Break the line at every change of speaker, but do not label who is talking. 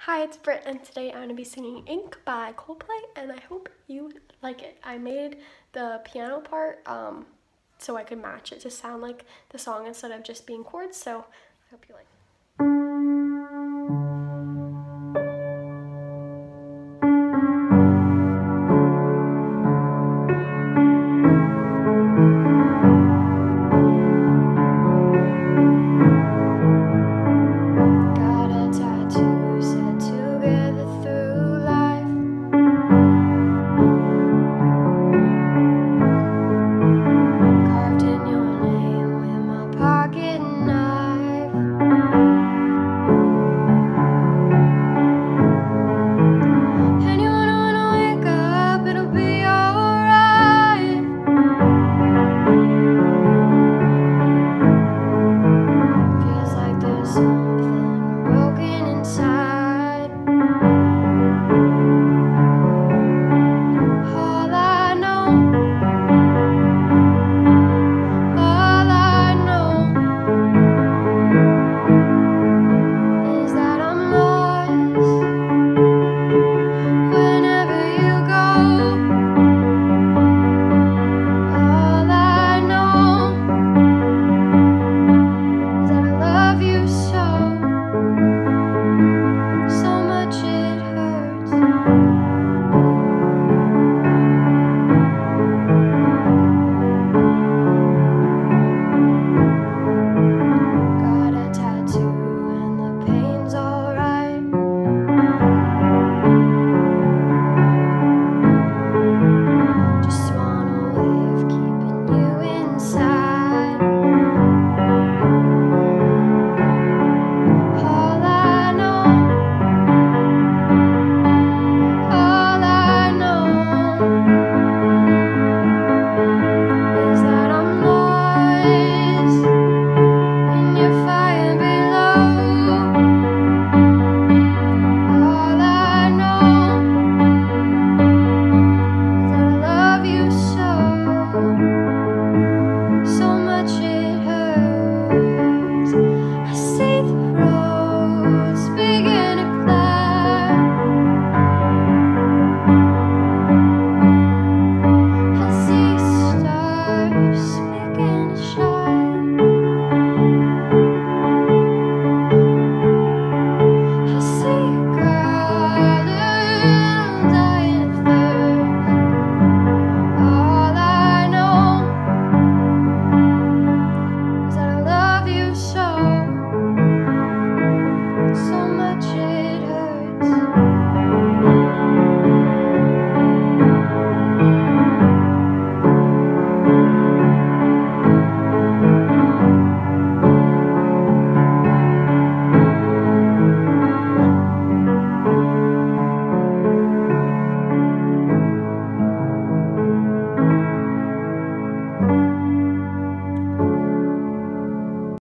Hi, it's Britt, and today I'm going to be singing Ink by Coldplay, and I hope you like it. I made the piano part so I could match it to sound like the song instead of just being chords, so I hope you like it.